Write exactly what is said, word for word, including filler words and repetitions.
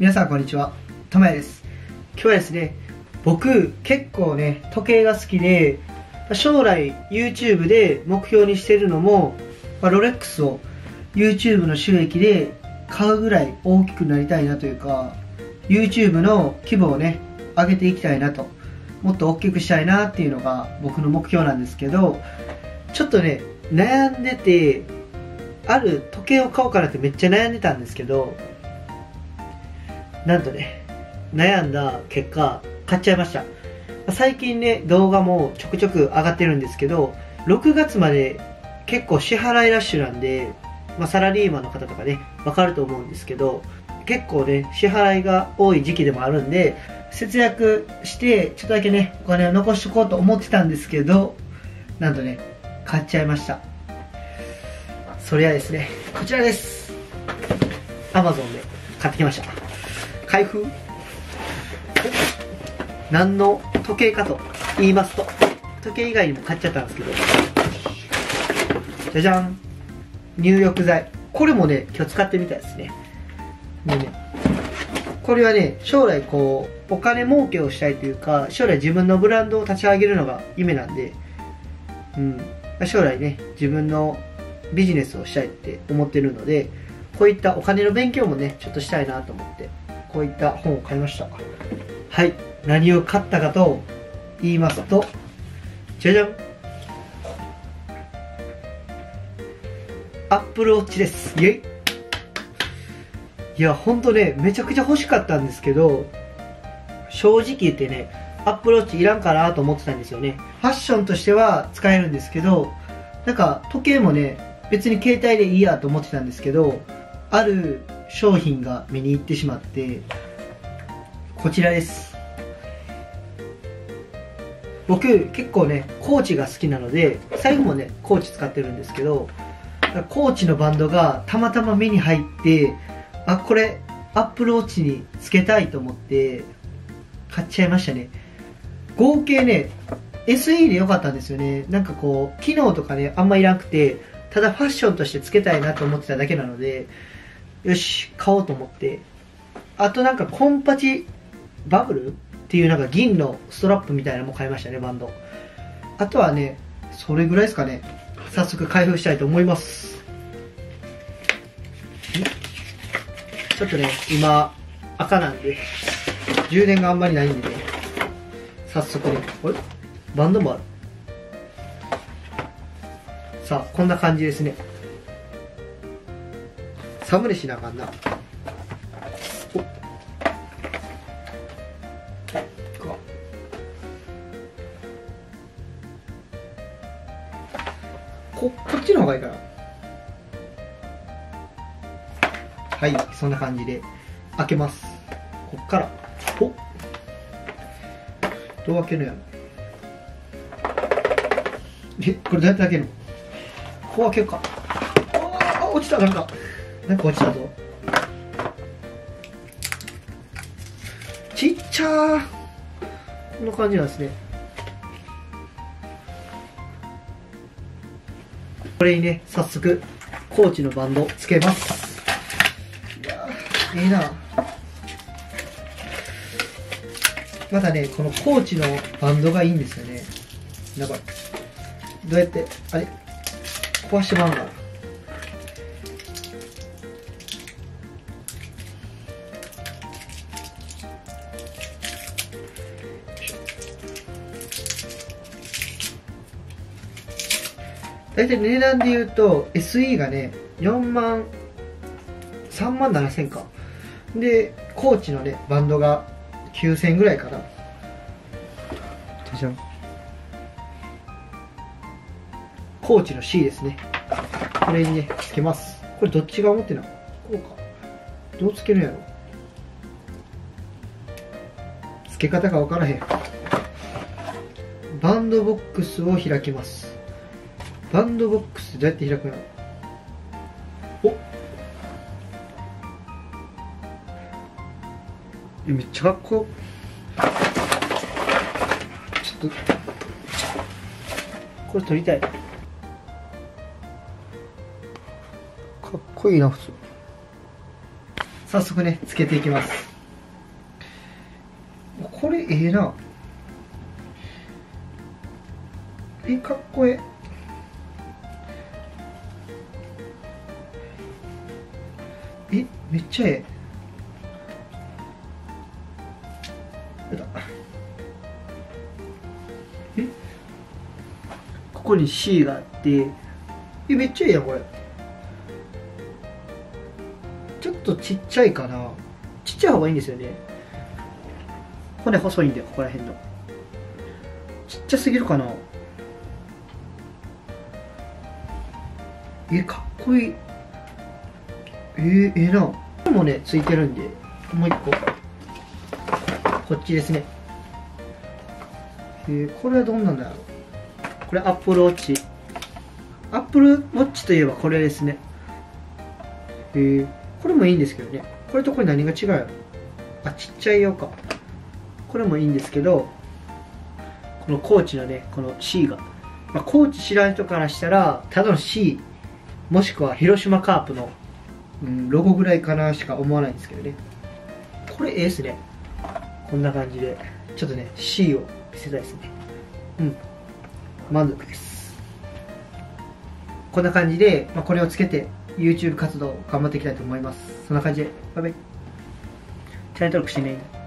皆さんこんにちは、ともやです。今日はですね、僕結構ね時計が好きで、将来 YouTube で目標にしてるのも、まあ、ロレックスを YouTube の収益で買うぐらい大きくなりたいなというか、 YouTube の規模をね上げていきたいなと、もっと大きくしたいなっていうのが僕の目標なんですけど、ちょっとね悩んでて、ある時計を買おうかなってめっちゃ悩んでたんですけど、なんとね悩んだ結果買っちゃいました。最近ね動画もちょくちょく上がってるんですけど、ろくがつまで結構支払いラッシュなんで、まあ、サラリーマンの方とかねわかると思うんですけど、結構ね支払いが多い時期でもあるんで、節約してちょっとだけねお金を残しとこうと思ってたんですけど、なんとね買っちゃいました。それはですねこちらです。 アマゾン で買ってきました。開封。何の時計かと言いますと、時計以外にも買っちゃったんですけど、じゃじゃん、入浴剤。これもね今日使ってみたいですね。でね、これはね将来こうお金儲けをしたいというか、将来自分のブランドを立ち上げるのが夢なんで、うん、将来ね自分のビジネスをしたいって思ってるので、こういったお金の勉強もねちょっとしたいなと思って、こういった本を買いました。はい、何を買ったかと言いますと、じゃじゃん、アップルウォッチです。イエイ。いやほんとねめちゃくちゃ欲しかったんですけど、正直言ってねアップルウォッチいらんかなと思ってたんですよね。ファッションとしては使えるんですけど、なんか時計もね別に携帯でいいやと思ってたんですけど、ある商品が目に入ってしまって、こちらです。僕結構ねコーチが好きなので、最後もねコーチ使ってるんですけど、コーチのバンドがたまたま目に入って、あ、これアップルウォッチにつけたいと思って買っちゃいましたね。合計ね エスイー で良かったんですよね。なんかこう機能とかねあんまいらなくて、ただファッションとしてつけたいなと思ってただけなので、よし買おうと思って、あとなんかコンパチバブルっていうなんか銀のストラップみたいなのも買いましたね、バンド。あとはねそれぐらいですかね。早速開封したいと思います。ちょっとね今赤なんで充電があんまりないんでね、早速ね、あれバンドもある。さあこんな感じですね。サムネしなあかんな。おっ、ここっちの方がいいかな。はい、そんな感じで開けます。こっからおっ、どう開けるのやろ。え、これどうやって開けるの。こう開けるか。あ、落ちた。なんかなんか落ちたぞ。ちっちゃー。こんな感じなんですね。これにね早速コーチのバンドつけます。いやーいいな。またねこのコーチのバンドがいいんですよね。なんかどうやってあれ壊してまうのかな。大体値段で言うと エスイー がねよんまんさんまんななせんかで、コーチのねバンドがきゅうせんぐらいかな。じゃん、コーチの C ですね。これにねつけます。これどっちが持ってんの。こうか。どうつけるんやろ。つけ方が分からへん。バンドボックスを開きます。バンドボックスどうやって開くの。お、めっちゃかっこちょっとこれ撮りたい。かっこいいな普通。早速ねつけていきます。 ええな。え、かっこええ。え、めっちゃええ。やだ。え、ここに C があって、え、めっちゃええやん、これ。ちょっとちっちゃいかな。ちっちゃい方がいいんですよね。骨細いんで、ここら辺の。ちっちゃすぎるかな。え、かっこいい。えー、ええな。これもね、ついてるんで、もう一個。こっちですね。えー、これはどんなんだろう。これ、アップルウォッチ。アップルウォッチといえばこれですね。えー、これもいいんですけどね。これとこれ何が違うやろ。あ、ちっちゃいようか。これもいいんですけど、このコーチのね、この C が。まあ、コーチ知らん人からしたら、ただの C、もしくは広島カープの、うん、ロゴぐらいかなしか思わないんですけどね。これええっすね。こんな感じで、ちょっとね、C を見せたいですね。うん。満足です。こんな感じで、まあ、これをつけて YouTube 活動を頑張っていきたいと思います。そんな感じで、バイバイ。チャンネル登録してね。